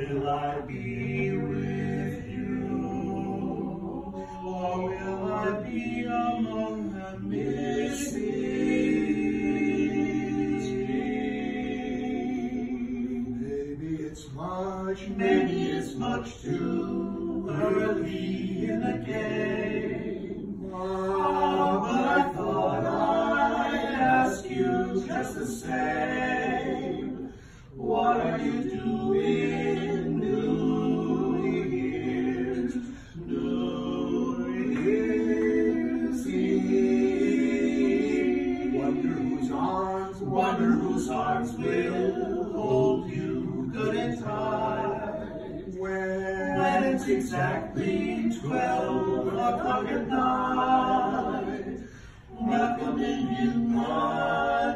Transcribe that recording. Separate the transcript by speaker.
Speaker 1: will I be with you? Or will I be among the missing? Maybe it's much too early in the game. But I thought I'd ask you just the same. What are you doing New Year's Eve? Wonder whose arms will hold you good and tight. When it's exactly 12 o'clock at night, welcoming you on